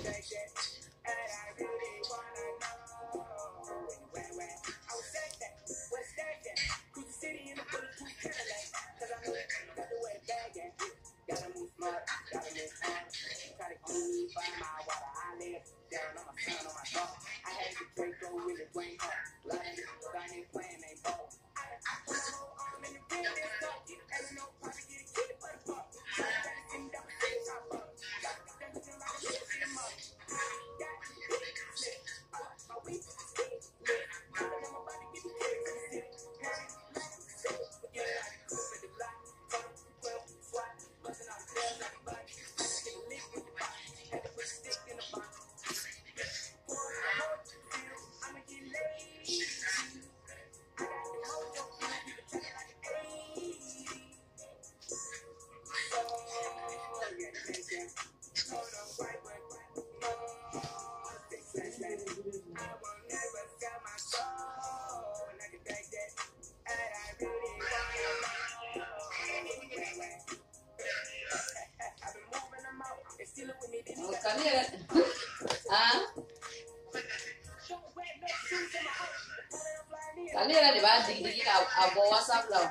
Kalian di bawah dikit-dikit abo WhatsApp loh.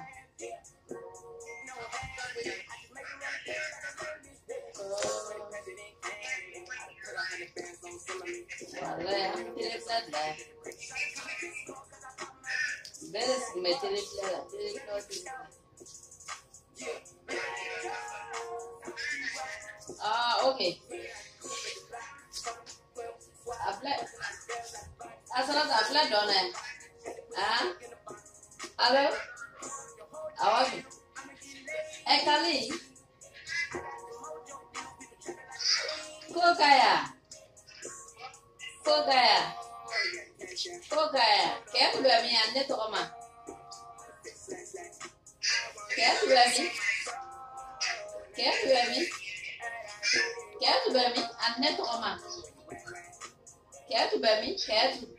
Wala ya, tidak ada. Beres metelik lah, okay. Apply. Asal apply dona. Halo. Awas. Kali. Kok kaya? Kayak udah miannya tuh koma. Kayak udah mi, aneh tuh koma. Kayak